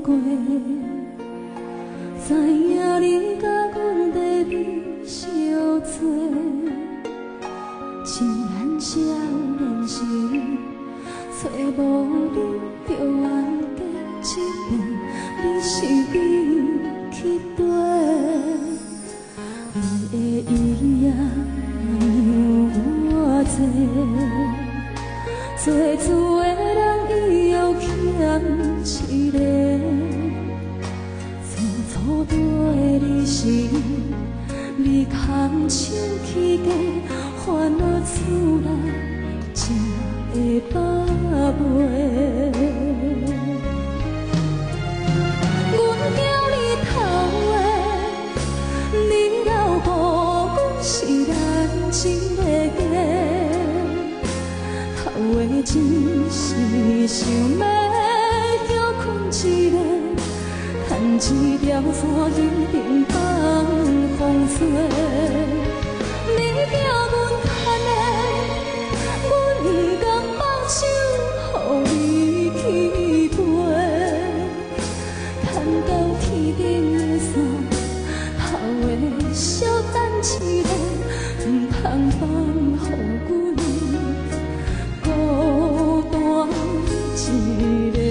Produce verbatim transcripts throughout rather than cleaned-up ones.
过，知影你甲阮在比相做，情难少年时，找无你着冤家一遍，你是比去地，你的伊也让我多，做主的人伊又欠一个。 错对你是你空手起家，烦恼厝内才会饱袂。阮叫你头的，你留予阮是咱一个家。头的真是想要叫困一个。 牵一条线，一定放风吹。你叫阮牵的，阮不甘放手，予你去飞。牵到天顶的线，头的小等一下，唔通放予阮孤单一个。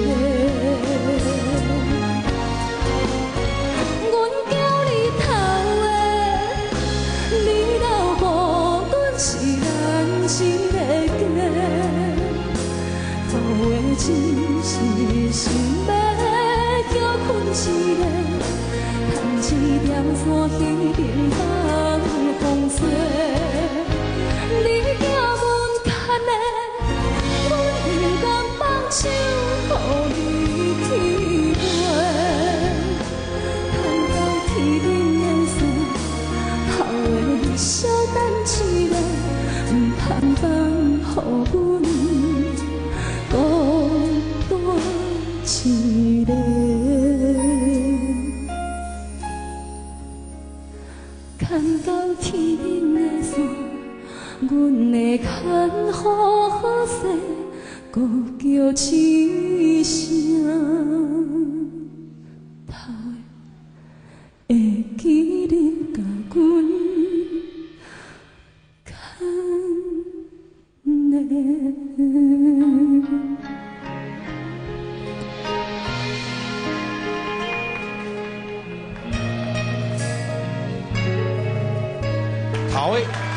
真是想要叫困一个，牵一条线，彼定放风吹。你叫阮牵的，阮不甘放手，予你去飞。牵到天顶的线，后的小等一下，唔通放予阮。 一个，牵到天顶的线，阮会牵好好势，搁叫一声，头的会记你甲阮牵的。 好诶。